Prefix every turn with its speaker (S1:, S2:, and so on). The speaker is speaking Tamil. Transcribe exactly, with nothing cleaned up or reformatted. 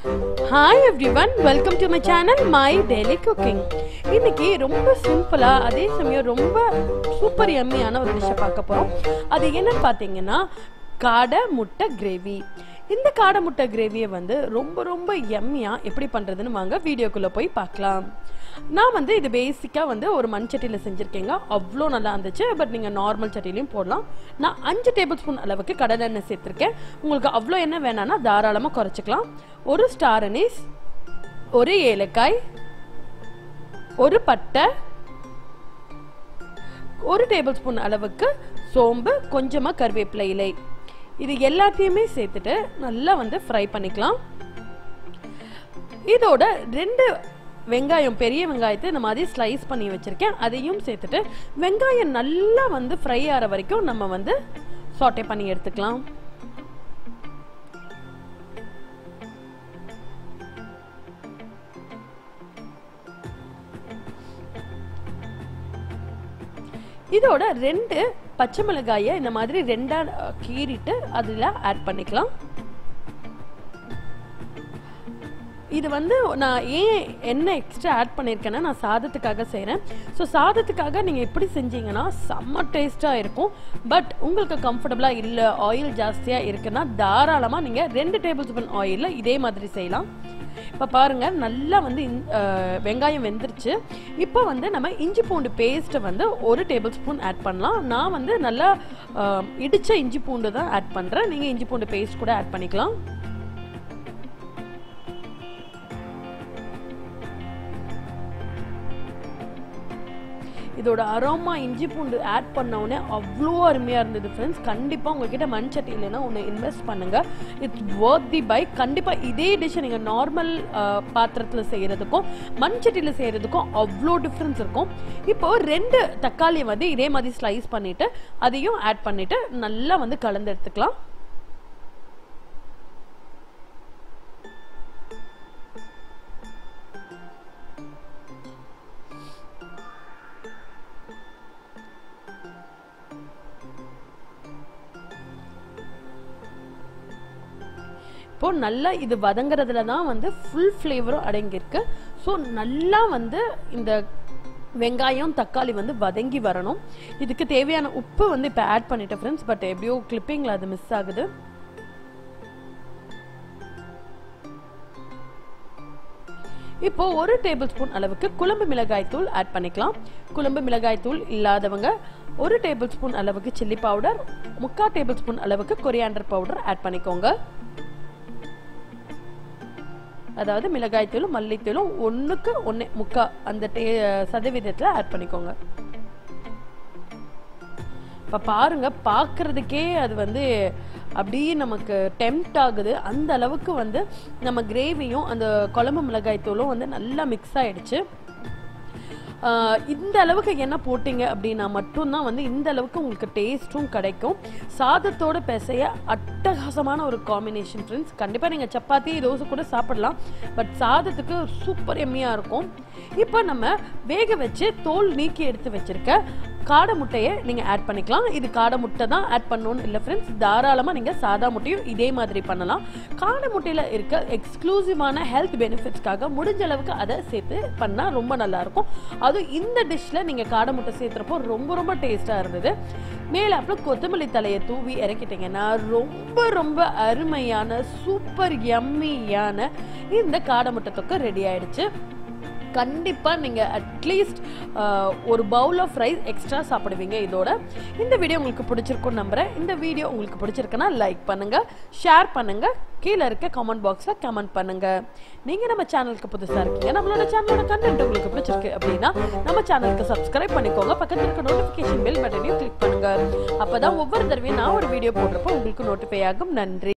S1: Hi everyone, welcome to my channel My Daily Cooking. இன்னைக்கு ரொம்ப சிம்பிளா அதே சமயம் ரொம்ப சூப்பர் யம்மியான ஒரு டிஷ் பார்க்க போறோம். அது என்னன்னு பாத்தீங்கன்னா காடை முட்டை கிரேவி. இந்த காடை முட்டை கிரேவியை வந்து ரொம்ப ரொம்ப யம்மியா எப்படி பண்றதுன்னு வாங்க வீடியோக்குள்ள போய் பார்க்கலாம். நான் வந்து இது பேசிக்கா வந்து ஒரு மண் சட்டியில் செஞ்சிருக்கேங்க. அவ்வளோ நல்லா இருந்துச்சு. பட் நீங்கள் நார்மல் சட்டிலையும் போடலாம். நான் அஞ்சு டேபிள் ஸ்பூன் அளவுக்கு கடலை எண்ணெய் சேர்த்துருக்கேன். உங்களுக்கு அவ்வளோ எண்ணெய் வேணான்னா தாராளமாக குறைச்சிக்கலாம். ஒரு ஸ்டார் அனீஸ், ஒரு ஏலக்காய், ஒரு பட்டை, ஒரு டேபிள் ஸ்பூன் அளவுக்கு சோம்பு, கொஞ்சமாக கருவேப்பிலை இலை, இது எல்லாத்தையுமே சேர்த்துட்டு நல்லா வந்து ஃப்ரை பண்ணிக்கலாம். இதோட ரெண்டு வெங்காயம், பெரிய வெங்காயத்தை இந்த மாதிரி ஸ்லைஸ் பண்ணி வச்சிருக்கேன். அதையும் சேர்த்துட்டு வெங்காயம் நல்லா வந்து ஃப்ரை ஆகிற வரைக்கும் நம்ம வந்து சாட்டே பண்ணி எடுத்துக்கலாம். இதோட ரெண்டு பச்சை மிளகாயை இந்த மாதிரி ரெண்டா கீறிட்டு அதில் ஆட் பண்ணிக்கலாம். இது வந்து நான் ஏன் என்ன எக்ஸ்ட்ரா ஆட் பண்ணியிருக்கேன்னா நான் சாதத்துக்காக செய்கிறேன். ஸோ சாதத்துக்காக நீங்கள் எப்படி செஞ்சீங்கன்னா செம்ம டேஸ்ட்டாக இருக்கும். பட் உங்களுக்கு கம்ஃபர்டபுளாக இல்லை, ஆயில் ஜாஸ்தியாக இருக்குன்னா தாராளமாக நீங்கள் ரெண்டு டேபிள் ஸ்பூன் ஆயிலில் இதே மாதிரி செய்யலாம். இப்போ பாருங்கள், நல்லா வந்து வெங்காயம் வெந்துருச்சு. இப்போ வந்து நம்ம இஞ்சி பூண்டு பேஸ்ட்டை வந்து ஒரு டேபிள் ஸ்பூன் ஆட் பண்ணலாம். நான் வந்து நல்லா இடித்த இஞ்சி பூண்டு தான் ஆட் பண்ணுறேன். நீங்கள் இஞ்சி பூண்டு பேஸ்ட் கூட ஆட் பண்ணிக்கலாம். இதோட அரோமா இஞ்சி பூண்டு ஆட் பண்ண உடனே அவ்வளோ அருமையாக இருந்தது ஃப்ரெண்ட்ஸ். கண்டிப்பாக உங்ககிட்ட மண் சட்டி இல்லைன்னா ஒன்று இன்வெஸ்ட் பண்ணுங்கள். It's worth the buy. கண்டிப்பாக இதே டிஷ்ஷை நீங்கள் நார்மல் பாத்திரத்தில் செய்கிறதுக்கும் மண் சட்டியில் செய்கிறதுக்கும் அவ்வளோ டிஃப்ரென்ஸ் இருக்கும். இப்போது ரெண்டு தக்காளியை வந்து இதே மாதிரி ஸ்லைஸ் பண்ணிவிட்டு அதையும் ஆட் பண்ணிவிட்டு நல்லா வந்து கலந்து எடுத்துக்கலாம். இப்போ நல்லா இது வதங்குறதுல தான் வந்து ஃபுல் ஃப்ளேவரும் அடங்கியிருக்கு. ஸோ நல்லா வந்து இந்த வெங்காயம் தக்காளி வந்து வதங்கி வரணும். இதுக்கு தேவையான உப்பு வந்து இப்போ ஆட் பண்ணிட்டேன் ஃப்ரெண்ட்ஸ். பட் எப்படியோ கிளிப்பிங்கில் அது மிஸ் ஆகுது. இப்போ ஒரு டேபிள் ஸ்பூன் அளவுக்கு குழம்பு மிளகாய் தூள் ஆட் பண்ணிக்கலாம். குழம்பு மிளகாய் தூள் இல்லாதவங்க ஒரு டேபிள் ஸ்பூன் அளவுக்கு சில்லி பவுடர், முக்கால் டேபிள் ஸ்பூன் அளவுக்கு கொரியாண்டர் பவுடர் ஆட் பண்ணிக்கோங்க. அதாவது மிளகாய் தூளும் மல்லித்தூளும் ஒன்றுக்கு ஒன்று முக்கா அந்த டே சதவீதத்தில் ஆட் பண்ணிக்கோங்க. இப்போ பாருங்க, பார்க்கறதுக்கே அது வந்து அப்படியே நமக்கு டெம்ப்ட் ஆகுது. அந்த அளவுக்கு வந்து நம்ம கிரேவியும் அந்த குழம்பு மிளகாய் தூளும் வந்து நல்லா மிக்ஸ் ஆயிடுச்சு. இந்த அளவுக்கு என்ன போட்டிங்க அப்படின்னா மட்டும்தான் வந்து இந்த அளவுக்கு உங்களுக்கு டேஸ்ட்டும் கிடைக்கும். சாதத்தோட பிசைய அட்டகாசமான ஒரு காம்பினேஷன் ஃப்ரெண்ட்ஸ். கண்டிப்பாக நீங்கள் சப்பாத்தி தோசை கூட சாப்பிடலாம். பட் சாதத்துக்கு சூப்பர் எம்மியாக இருக்கும். இப்போ நம்ம வேக வச்சு தோல் நீக்கி எடுத்து வச்சிருக்க காடை முட்டையை நீங்கள் ஆட் பண்ணிக்கலாம். இது காடை முட்டை தான் ஆட் பண்ணணும்னு இல்லை ஃப்ரெண்ட்ஸ். தாராளமாக நீங்கள் சாதா முட்டையும் இதே மாதிரி பண்ணலாம். காடை முட்டையில் இருக்க எக்ஸ்க்ளூசிவான ஹெல்த் பெனிஃபிட்ஸ்க்காக முடிஞ்ச அளவுக்கு அதை சேர்த்து பண்ணால் ரொம்ப நல்லாயிருக்கும். அதுவும் இந்த டிஷ்ஷில் நீங்கள் காடை முட்டை சேர்த்துறப்போ ரொம்ப ரொம்ப டேஸ்ட்டாக இருந்தது. மேலே அப்புறம் கொத்தமல்லி தலையை தூவி இறக்கிட்டிங்கன்னா ரொம்ப ரொம்ப அருமையான சூப்பர் யம்மியான இந்த காடை முட்டை தொக்கு ரெடி ஆயிடுச்சு. கண்டிப்பாக நீங்கள் அட்லீஸ்ட் ஒரு பவுல் ஆஃப் ரைஸ் எக்ஸ்ட்ரா சாப்பிடுவீங்க இதோட. இந்த வீடியோ உங்களுக்கு பிடிச்சிருக்குன்னு நம்புகிறேன். இந்த வீடியோ உங்களுக்கு பிடிச்சிருக்குன்னா லைக் பண்ணுங்கள், ஷேர் பண்ணுங்கள், கீழே இருக்க கமெண்ட் பாக்ஸில் கமெண்ட் பண்ணுங்கள். நீங்கள் நம்ம சேனலுக்கு புதுசாக இருக்கீங்க, நம்மளோட சேனலோட கண்டென்ட் உங்களுக்கு பிடிச்சிருக்கு அப்படின்னா நம்ம சேனலுக்கு சப்ஸ்கிரைப் பண்ணிக்கோங்க. பக்கத்தில் இருக்க நோட்டிஃபிகேஷன் பெல் பட்டனையும் கிளிக் பண்ணுங்கள். அப்போ தான் ஒவ்வொரு தடவையும் நான் ஒரு வீடியோ போடுறப்போ உங்களுக்கு நோட்டிஃபை ஆகும். நன்றி.